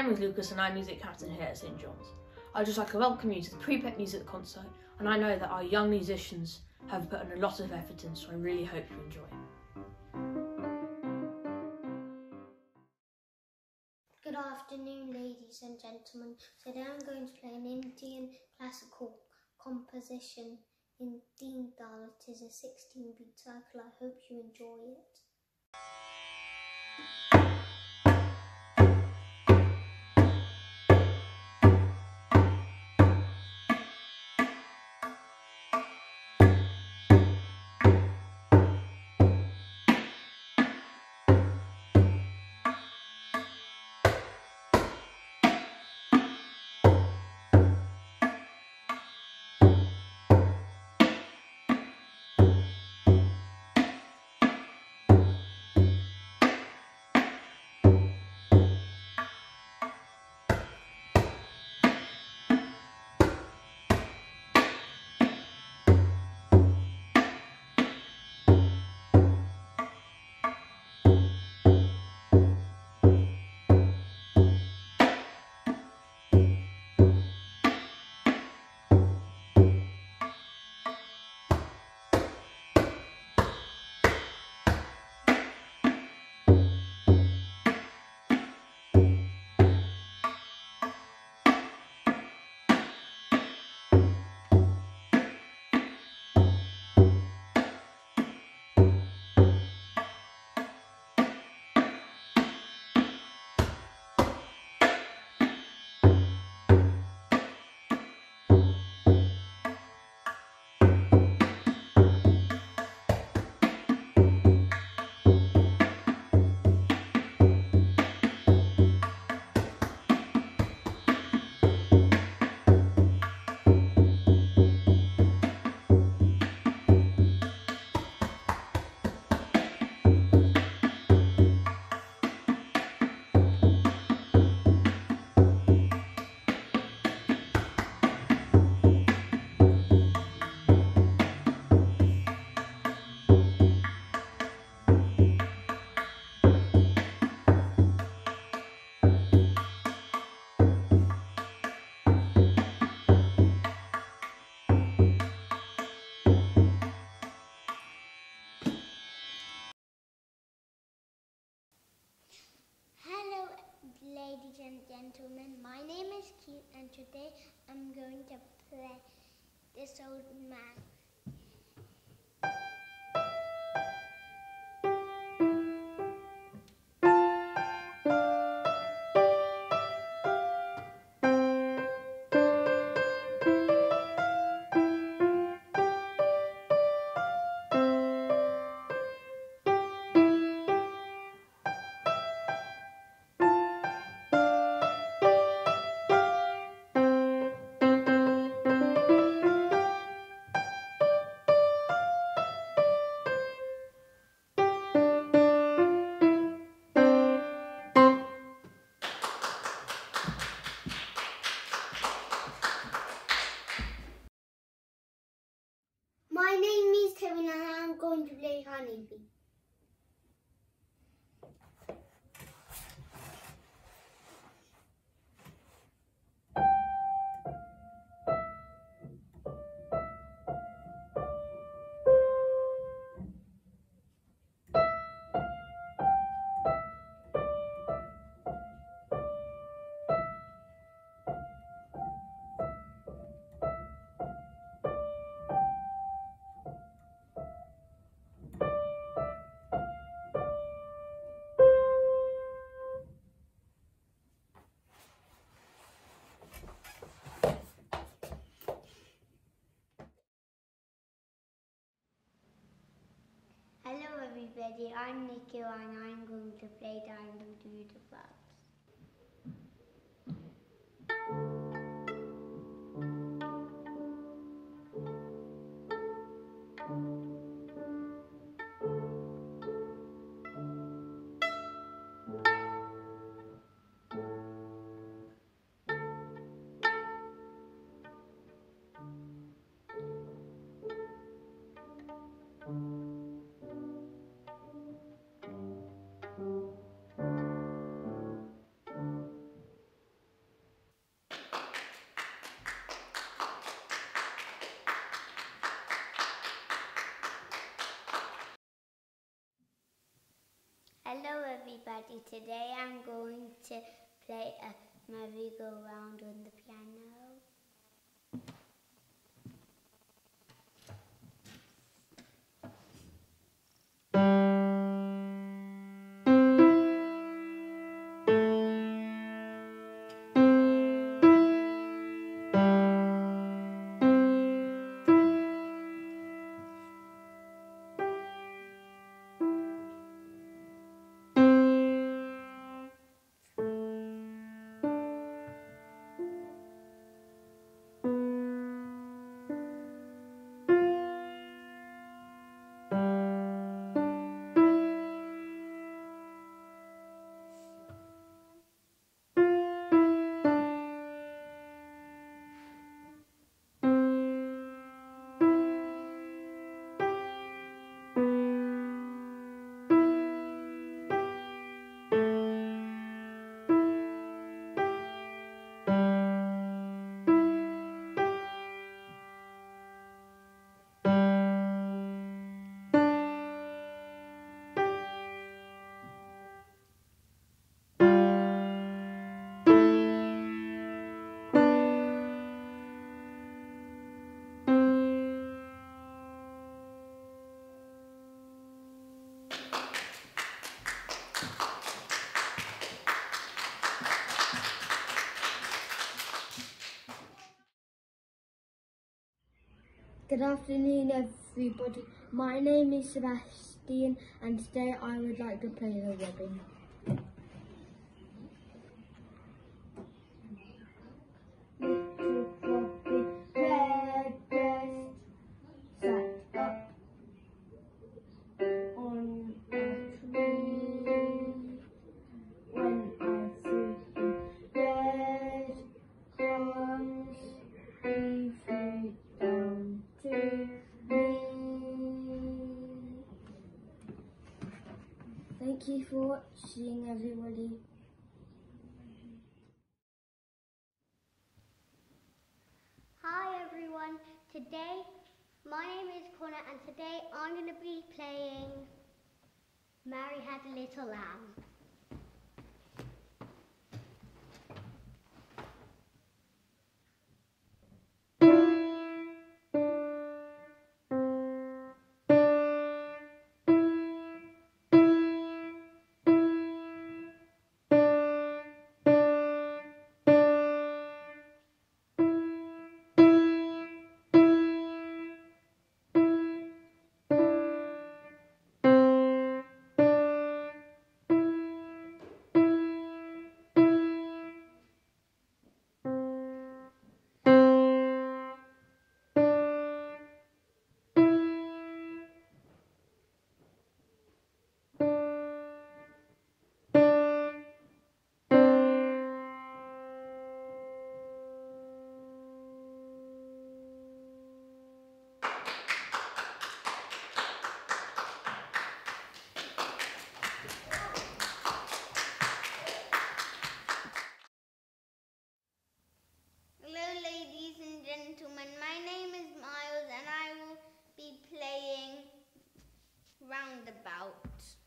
name is Lucas and I'm music captain here at St John's. I'd just like to welcome you to the pre-prep music concert, and I know that our young musicians have put in a lot of effort in, so I really hope you enjoy it. Good afternoon, ladies and gentlemen. Today I'm going to play an Indian classical composition in Deen Dal. It is a 16-beat cycle. I hope you enjoy it. Ladies and gentlemen, my name is Keith and today I'm going to play This Old Man. My name is Kevin and I'm going to play Honeybee. Hello everybody, I'm Nikhil and I'm going to play Down to the Clouds. Hello everybody, today I'm going to play a merry-go-round on the piano. Good afternoon everybody, my name is Sebastian and today I would like to play the ribbon. Little floppy red breast sat up on a tree when I threw him red crumbs he flew down to me. Thank you for watching everybody. Hi everyone, my name is Connor and today I'm going to be playing Mary Had a Little Lamb. Hello ladies and gentlemen, my name is Miles and I will be playing Roundabout.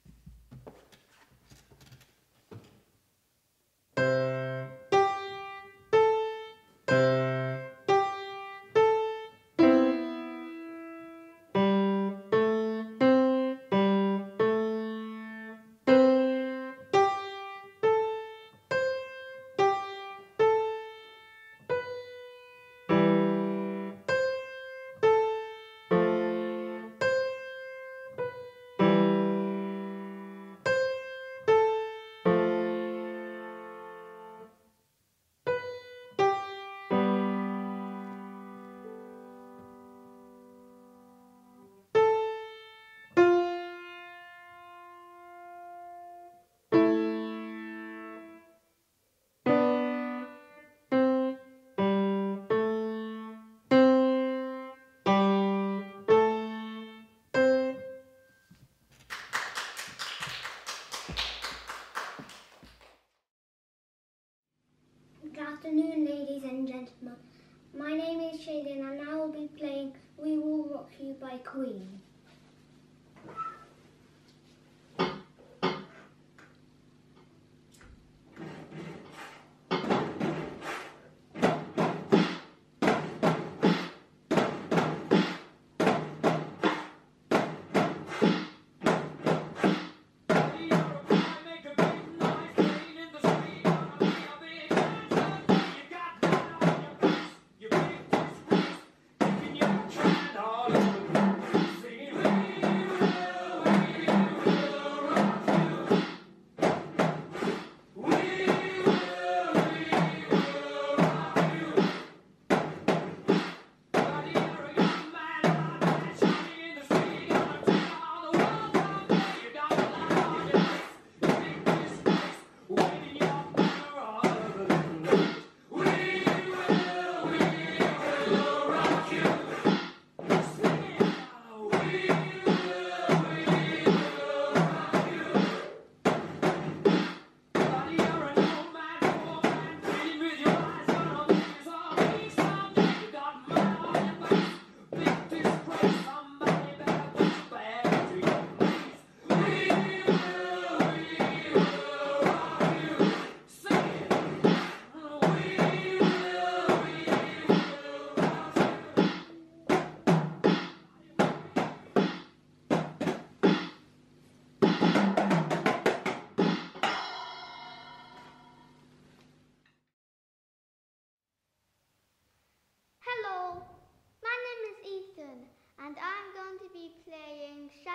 Good afternoon ladies and gentlemen, my name is Shaden and I will be playing We Will Rock You by Queen.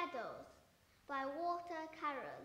Shadows by Walter Carroll.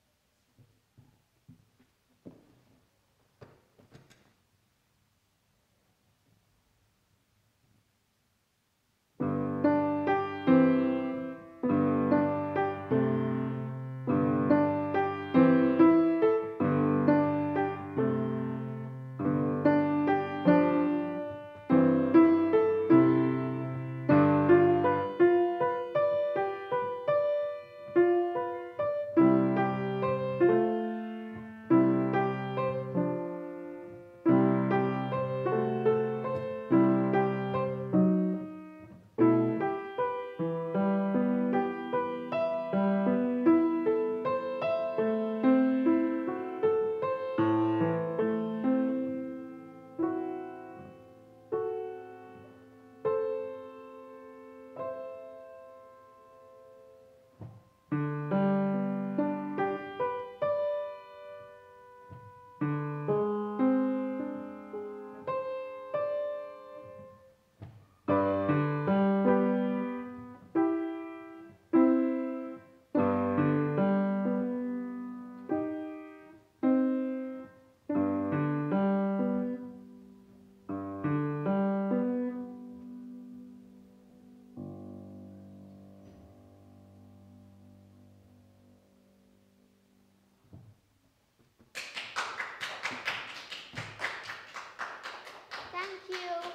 Thank you.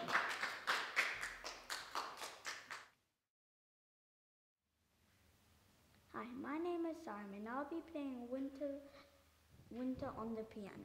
Hi, my name is Simon. I'll be playing Winter on the piano.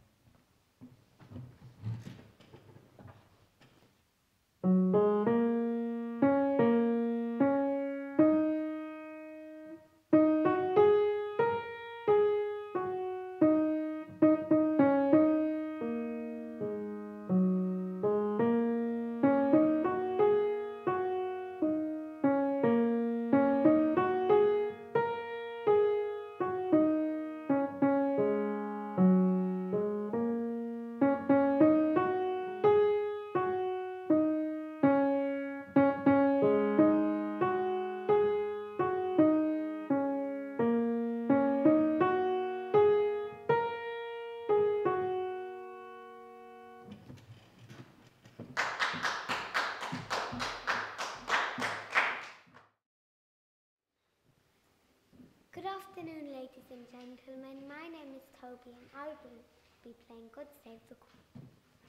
Good afternoon, ladies and gentlemen. My name is Toby and I will be playing God Save the Queen.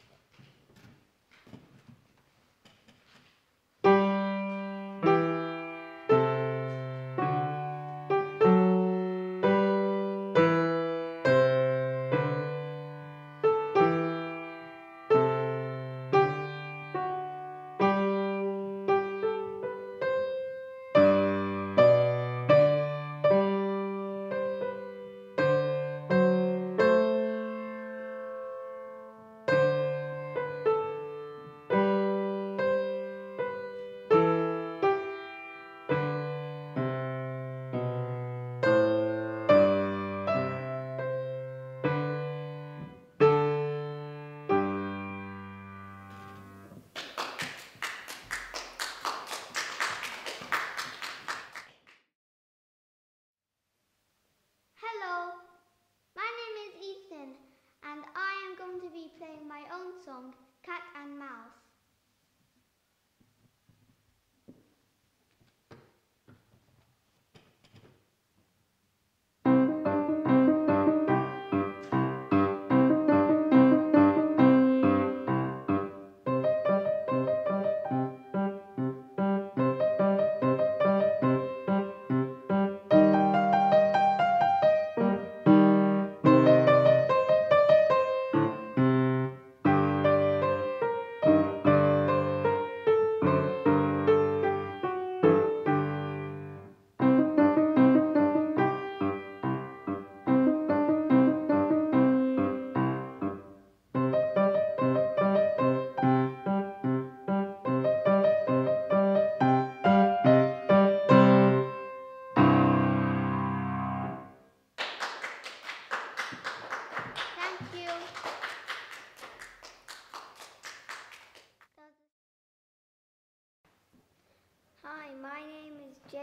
Hello, my name is Ethan and I am going to be playing my own song, Cat and Mouse.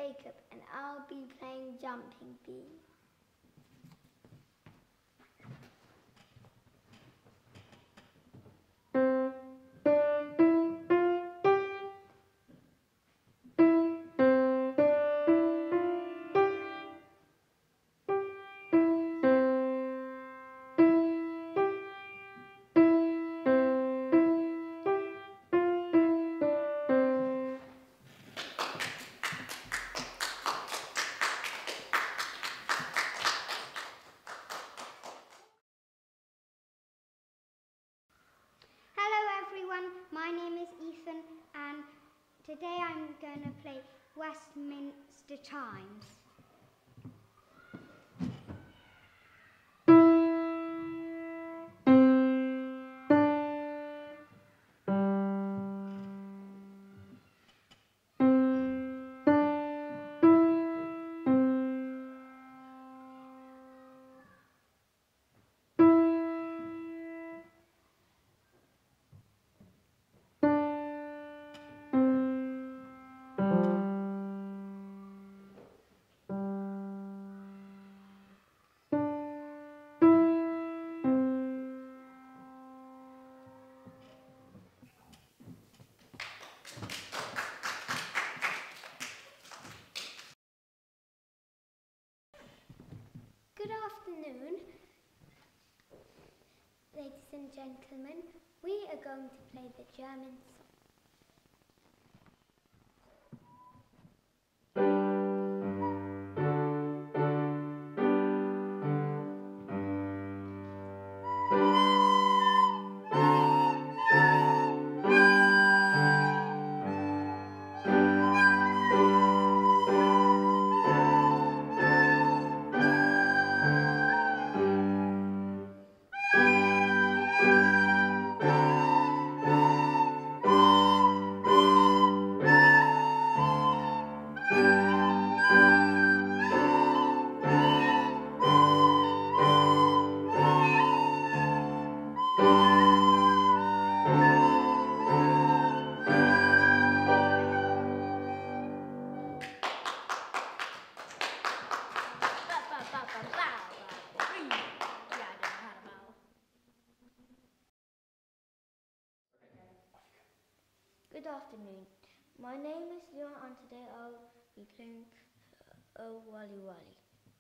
Jacob and I'll be playing Jumping Bean. My name is Ethan and today I'm going to play Westminster Chimes. Good afternoon, ladies and gentlemen. We are going to play the German song. Good afternoon. My name is Leon and today I'll be playing Oh Wally Wally.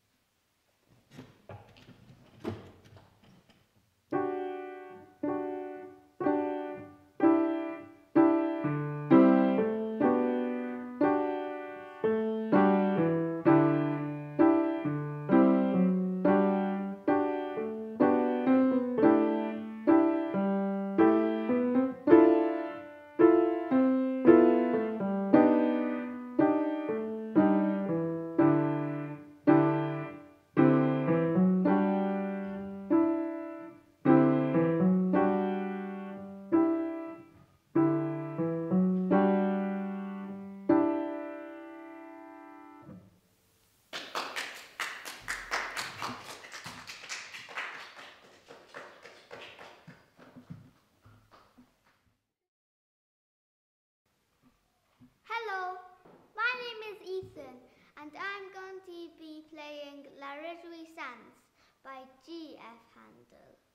Hello, my name is Ethan and I'm going to be playing La Réjouissance by G.F. Handel.